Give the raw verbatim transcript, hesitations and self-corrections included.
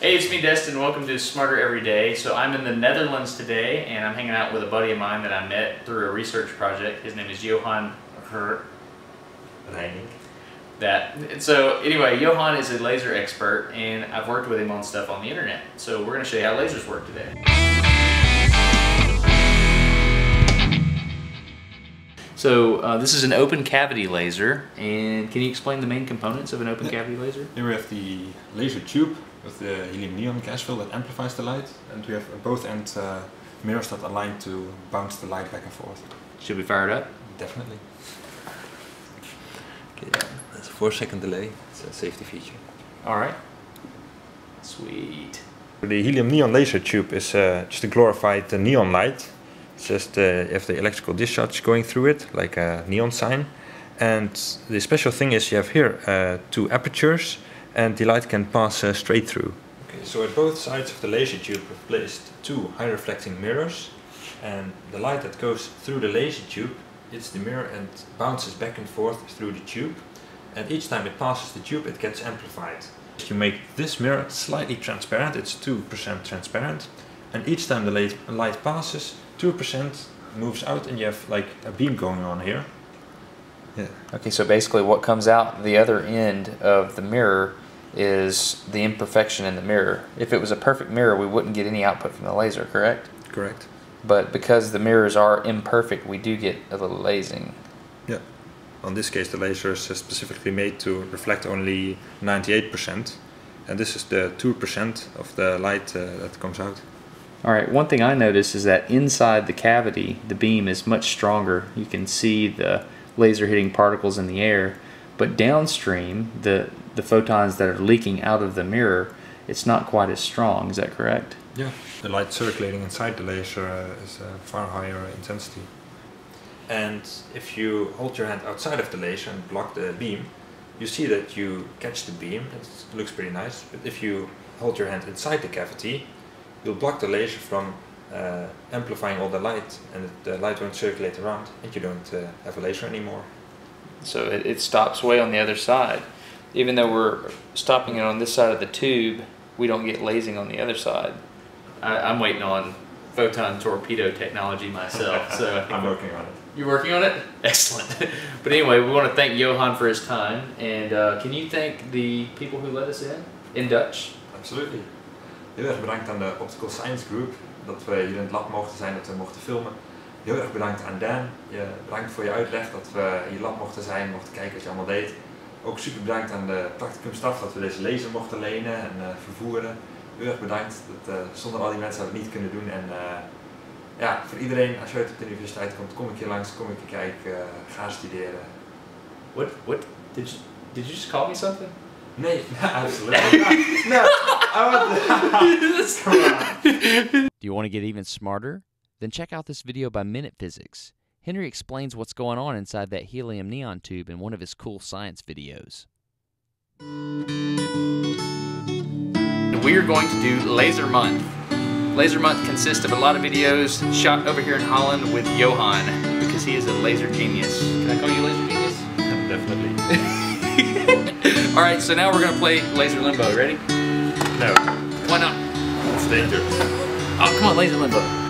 Hey, it's me, Destin. Welcome to Smarter Every Day. So I'm in the Netherlands today, and I'm hanging out with a buddy of mine that I met through a research project. His name is Johan Reining. That. And so anyway, Johan is a laser expert, and I've worked with him on stuff on the internet. So we're going to show you how lasers work today. So uh, this is an open cavity laser, and can you explain the main components of an open cavity laser? Here we have the laser tube with the helium neon gas fill that amplifies the light, and we have at both ends uh, mirrors that align to bounce the light back and forth. Should we fire it up? Definitely. Okay, yeah, there's a four second delay. It's a safety feature. Alright. Sweet. The helium neon laser tube is uh, just a glorified uh, neon light. It's just uh, you have the electrical discharge going through it, like a neon sign. And the special thing is you have here uh, two apertures, and the light can pass uh, straight through. Okay, so at both sides of the laser tube we've placed two high reflecting mirrors, and the light that goes through the laser tube hits the mirror and bounces back and forth through the tube, and each time it passes the tube it gets amplified. You make this mirror slightly transparent, it's two percent transparent, and each time the light, light passes, two percent moves out and you have like a beam going on here. Yeah. Okay, so basically what comes out the other end of the mirror is the imperfection in the mirror. If it was a perfect mirror, we wouldn't get any output from the laser, correct? Correct. But because the mirrors are imperfect, we do get a little lasing. Yeah. In this case, the laser is specifically made to reflect only ninety-eight percent, and this is the two percent of the light uh, that comes out. Alright, one thing I noticed is that inside the cavity, the beam is much stronger. You can see the laser hitting particles in the air, but downstream, the, the photons that are leaking out of the mirror, it's not quite as strong. Is that correct? Yeah, the light circulating inside the laser uh, is a far higher intensity. And if you hold your hand outside of the laser and block the beam, you see that you catch the beam. It looks pretty nice. But if you hold your hand inside the cavity, you'll block the laser from uh, amplifying all the light, and the light won't circulate around, and you don't uh, have a laser anymore. So it, it stops way on the other side. Even though we're stopping it on this side of the tube, we don't get lasing on the other side. I, I'm waiting on photon torpedo technology myself, so I think I'm working on it. You're working on it? Excellent. But anyway, we want to thank Johan for his time, and uh, can you thank the people who let us in, in Dutch? Absolutely. Heel erg bedankt aan de Optical Science Group dat we hier in het lab mochten zijn, dat we mochten filmen. Heel erg bedankt aan Dan. Je, bedankt voor je uitleg dat we in je lab mochten zijn, mochten kijken wat je allemaal deed. Ook super bedankt aan de practicumstaf dat we deze laser mochten lenen en uh, vervoeren. Heel erg bedankt. Dat, uh, zonder al die mensen hadden we het niet kunnen doen. En uh, ja, voor iedereen, als je uit op de universiteit komt, kom ik hier langs, kom ik hier kijken, uh, ga studeren. What? What? Did you, did you just call me something? Nee, absolutely not. No, I want to. Come on. Do you want to get even smarter? Then check out this video by Minute Physics. Henry explains what's going on inside that helium neon tube in one of his cool science videos. We are going to do Laser Month. Laser Month consists of a lot of videos shot over here in Holland with Johan, because he is a laser genius. Can I call you laser genius? Definitely. Alright, so now we're going to play Laser Limbo. Ready? No. Why not? It's dangerous. Oh, come on, Laser Limbo.